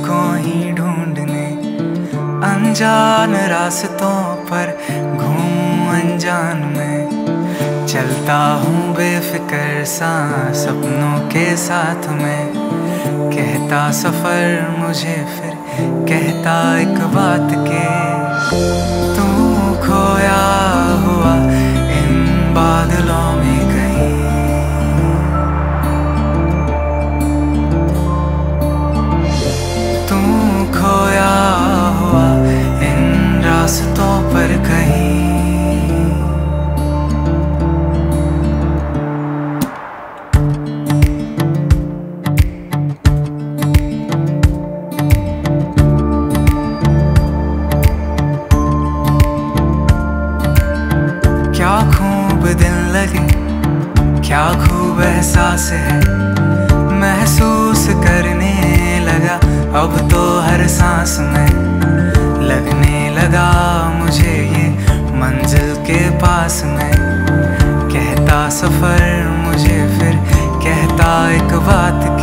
तुझको ही ढूंढने अनजान रास्तों पर घूमूं अनजान में। चलता हूँ बेफिक्र सा सपनों के साथ में। कहता सफर मुझे फिर कहता एक बात के तू खोया हुआ इन बादलों में कहीं। तू खोया हुआ इन रास्तों पर कहीं। क्या खूब दिन लगे, क्या खूब एहसास है, महसूस करने लगा अब तो हर सांस में। लगने लगा मुझे ये मंजिल के पास में। कहता सफर मुझे फिर कहता एक बात